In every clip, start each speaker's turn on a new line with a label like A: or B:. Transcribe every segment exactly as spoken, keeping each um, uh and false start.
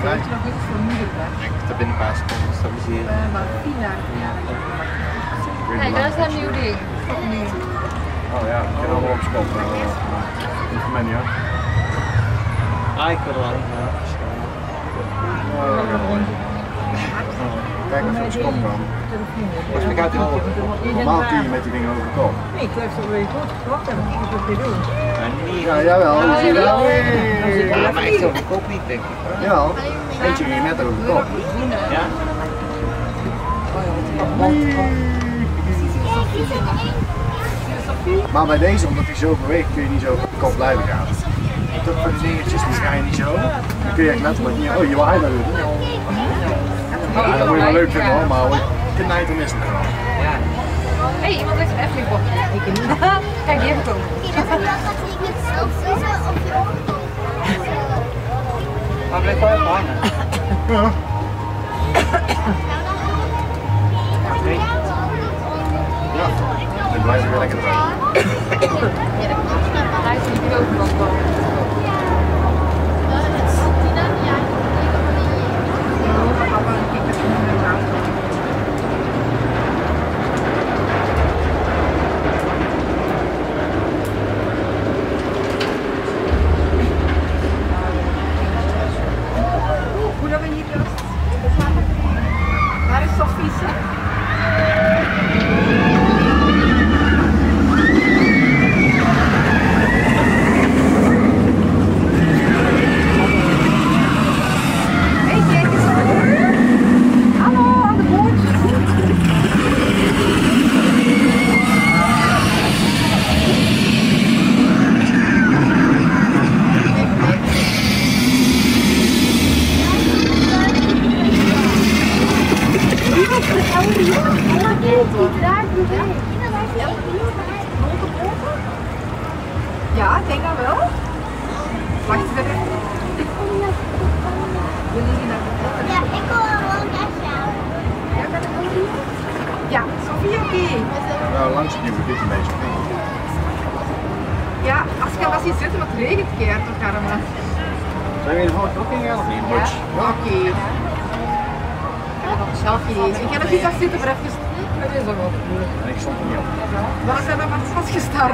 A: vrij. Ik heb binnen een paar seconden stabiliseren.
B: Nee, dat is een nieuw ding.
C: Oh ja, ik kan allemaal op schop. Niet voor mij niet hoor.
A: Ah, ik wil er wel in. Ja,
C: kijk even op schop dan.
A: dus ik uit wel.
C: Normaal kun je met die dingen over de kop.
D: Nee, ik heb zo weer goed gekocht en ik moet het weer doen.
C: Ja, jawel.
A: Ja, maar echt over de kop niet, denk ik.
C: Ja, eentje ging net over de kop.
A: Ja?
C: Maar bij deze, omdat hij zo beweegt, kun je niet zo op de kop blijven gaan. Dat voor die dingetjes, die ga je niet zo. Dan kun je echt letterlijk niet, oh je waait naar doen. Ja, dat moet je wel leuk vinden hoor, maar knijt dan is het gewoon.
B: Ja. Hé, hey, iemand heeft een Efteling bordje. Ik niet. Kijk, die heb ik ook.
A: Maar blijf wel even hangen.
C: Ja. Ja, dan blijf ik weer lekker erbij.
B: Hij is niet ook nog wel.
D: Hoe dat we hier dus? Waar is Sophie? Ja, ik denk dat wel. Wacht even. Wil jullie naar de botten?
E: Ja, ik wil wel een lesje.
D: Ja, kan ik ook doen? Ja, Sophie, oké. Okay.
C: Nou, langs nu dit een beetje.
D: Ja, als je was hier zitten, want het regent keert toch allemaal.
C: Zijn we in de hout ook ingegaan of niet?
D: Ja, oké. Selfie. Ik heb nog iets afzitten, maar even. Dat is ook wel goed.
C: En ik stond er niet op.
D: Maar we zijn er maar vast gestart.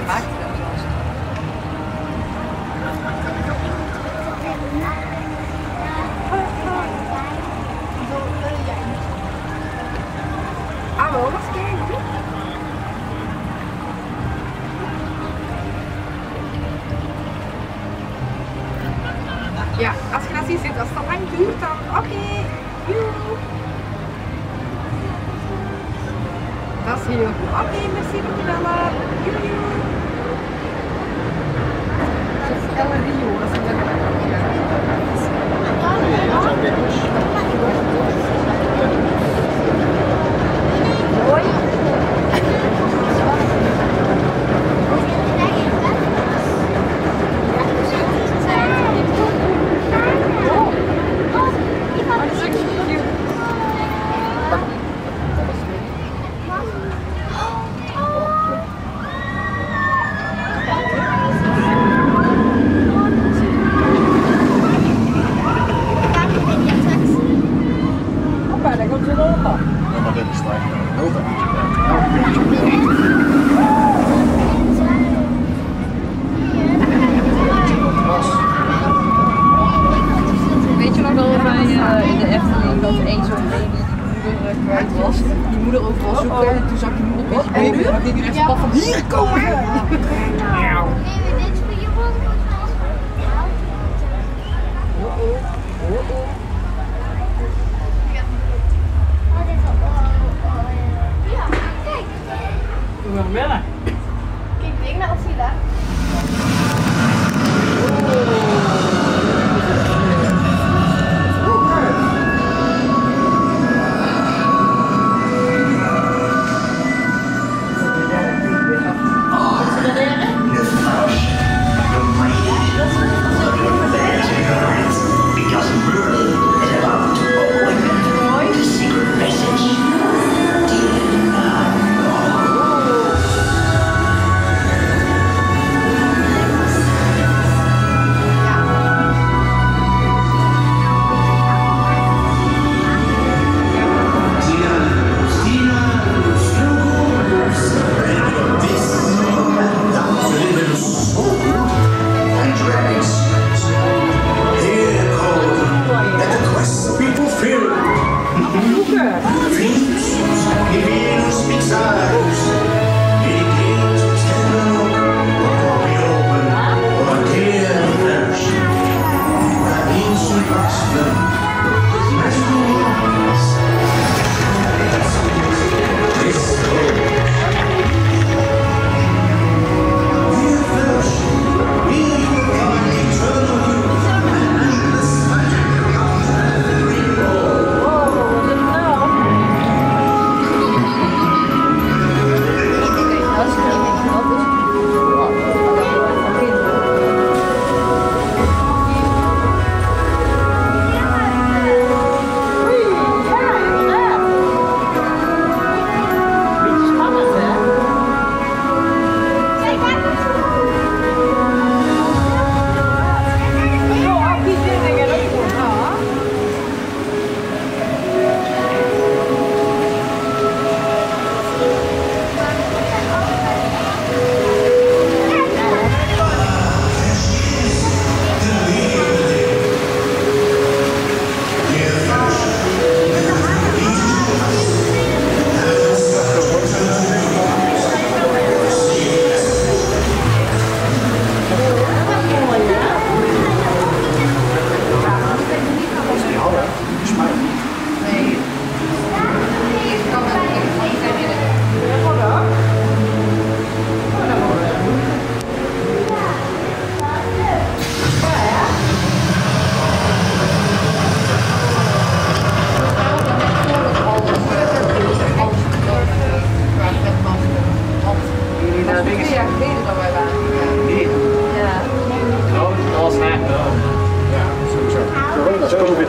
D: Ah, wel, was kijken. Ja, als je dat ziet zitten, als het al lang duurt, dan oké. Okay. Dat is heel goed. Oké, okay, merci voor het bellen. Dat is El Rio, dat is een
C: Dat zijn winkels.
D: Hoi.
B: Weet je nog dat wij uh, in de Efteling dat één zo'n baby die moeder uh, kwijt was? Die moeder overal zoeken en toen zag die moeder een beetje baby en dan ging die rechts pad van hier komen!
D: We gaan binnen.
E: Kijk, ding naar Otsila.
C: Oh.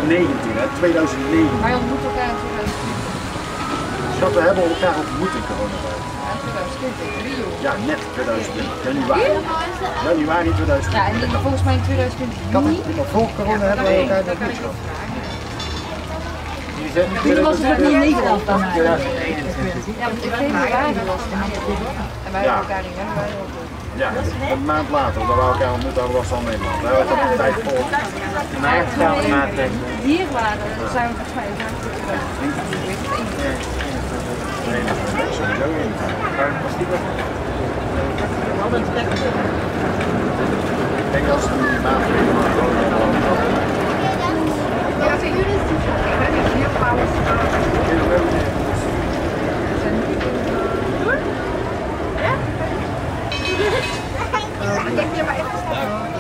C: negentien, hè? tweeduizend negentien.
B: Wij ontmoeten elkaar in tweeduizend twintig.
C: Dat we hebben elkaar ontmoet in coronatijd.
B: Ja, tweeduizend twintig, Rio.
C: Ja, net tweeduizend twintig. Januari. Januari tweeduizend twintig.
B: Ja, en volgens mij in tweeduizend twintig niet.
C: Maar voor corona hebben we elkaar
B: Dat kan
C: ontmoet.
B: ik ook vragen.
F: Toen was het niet in Nederland dan.
A: tweeduizend eenentwintig.
B: Ja, want in februari was het in corona. En wij hebben elkaar in januari ontmoet.
C: Ja, een maand later, dat we elkaar ontmoet hadden, was het al Nederland. Wij hebben het op de tijd voor.
A: Maar ik ga het maatregelen.
B: Hier waren, zijn we volgens mij in tweeduizend twintig.
C: Sowieso in. Ik denk als het die maatregelen
D: Ja, ze jullie is die ik ben niet heel alles. Ik heb hier maar even staan.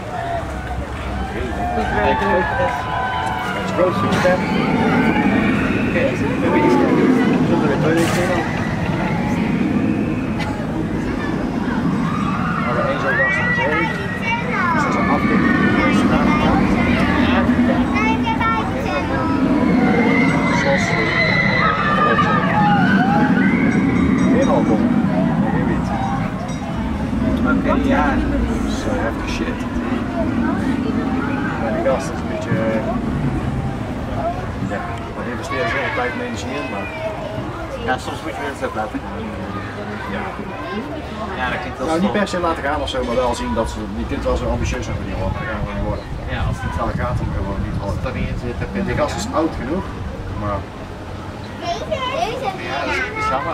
C: Het is groot succes. Oké, we hebben iets zonder de toilet in. We hebben één zo'n gast in zee. Dus dat is een afdeling die is nagemaakt. Zoals geen alcohol, geen wiet.
A: Oké, ja.
C: Zo heftig shit. Maar die gast is een beetje. Ja, we investeren zoveel tijd en energie in, maar.
A: Ja, soms moet je mensen ook laten gaan.
C: Ja.
A: Ja, dat klinkt wel
C: Nou, niet
A: stom.
C: per se laten gaan of zo, maar wel zien dat ze. Je kunt wel zo ambitieus zijn voor die hoor, maar dat gaan we niet worden.
A: Ja, als het
C: Nou, dat gaat hem gewoon niet
A: als
C: worden.
A: het erin zit, dan kun je
C: Die gast is oud genoeg, maar.
A: Ja, dat is jammer.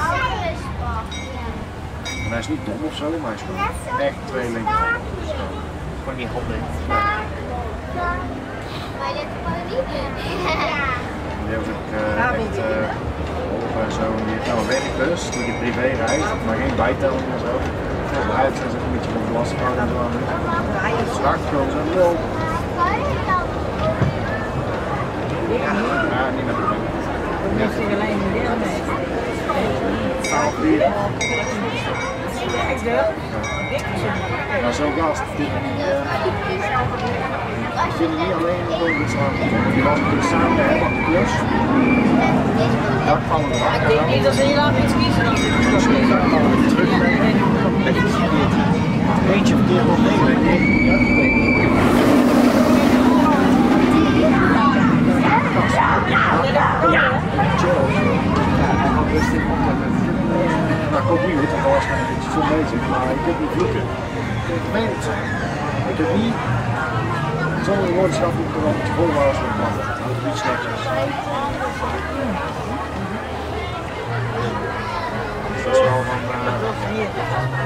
C: En hij is niet dom of zo, maar hij is gewoon echt twee linker.
A: Gewoon niet handen.
C: Die heeft ook uh, echt uh, geholpen en zo. En die heeft nou een werkbus die je privé rijdt, maar geen bijtelling en zo. Voor de uit zijn ze ook een beetje van belastinghouding en zo aan doen. Straks gewoon zo nul. Ja, niet met de bank.
F: Dat is alleen een deel mee.
C: twaalf uur.
F: Ik wel.
C: Maar zo'n gast, die vind ik niet alleen gewoon goed slapen. Die was natuurlijk samen met hem op de klus. Daar kwam we
F: Ik denk niet dat ze heel lang iets kiezen dan dit
C: Dus daar kwam we terug. Eentje verkeerd op negen, denk ik. Dat komt niet goed, want dan was ik een beetje veel bezig, maar je kunt niet vloeken. Ik weet het zo. Je kunt niet zonder woordenschap moet er wel een beetje vol was met man. Dat houdt iets netjes. Dus dat is wel van. Uh,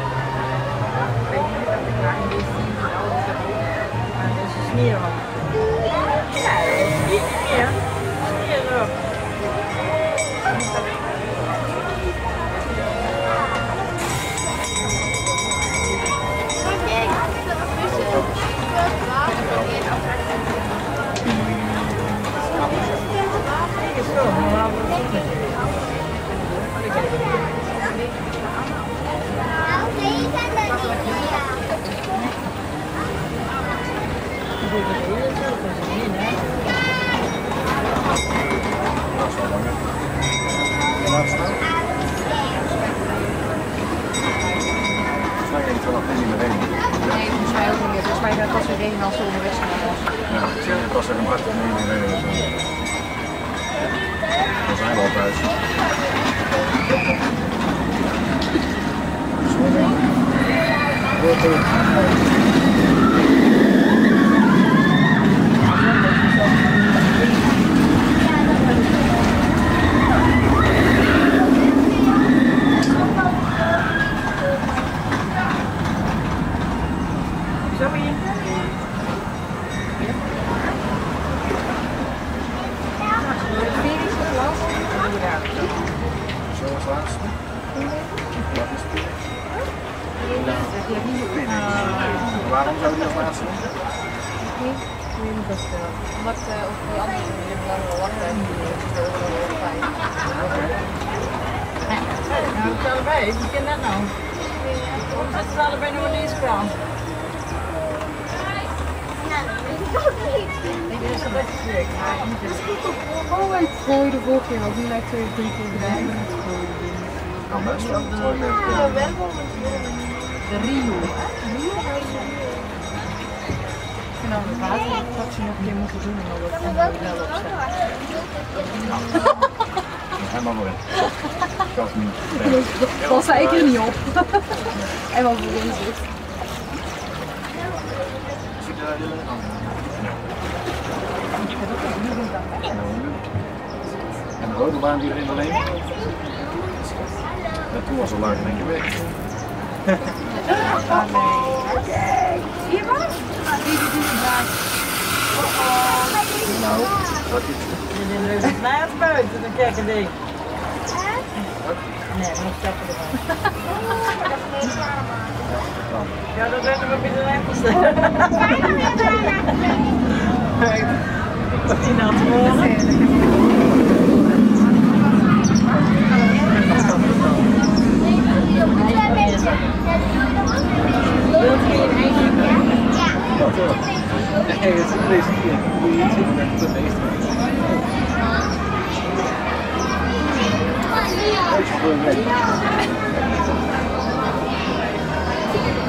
F: Dat is sneeuw. Ja, niet meer. Sneeuw.
B: Nee, volgens mij ook niet. Volgens mij gaat het pas weer regen als ze onderweg zijn.
C: Ja, ik zeg het was er een hart mee in de Dan zijn we al thuis. Zo als laatste. Wat is het? Waarom zou je als laatste doen?
B: Omdat uh, ook die anderen die langer wachten en die is fijn.
F: Nou, het allebei. Wie kent dat nou? Waarom zitten ze allebei nog in deze krant? Ik is dat echt leuk.
B: Oh, ik gooi de vorige keer ook niet lekker drie keer gedaan.
C: Kan best wel. Twee
E: Ja,
C: mensen.
E: wel.
B: De Rio. Ik vind dat we water dat ze nog een keer moeten doen en dan wordt het wel op
C: Helemaal wel in. Dat is niet.
B: Dat zei ik er niet op. En wat voor in zit.
C: En de rode baan die erin alleen. Dat toen was al lang in één keer weg.
D: Hier was?
C: Nou, dat is.
F: Je bent leuk naar het buiten, dan kijk je ding. Nee, nog stappen ervan. Ja, dat zijn we binnen de enkelste. Dat is niet nat geworden.
A: Nee, het is een deze keer. Moet je niet zitten met de meeste.
C: Deze voor een week.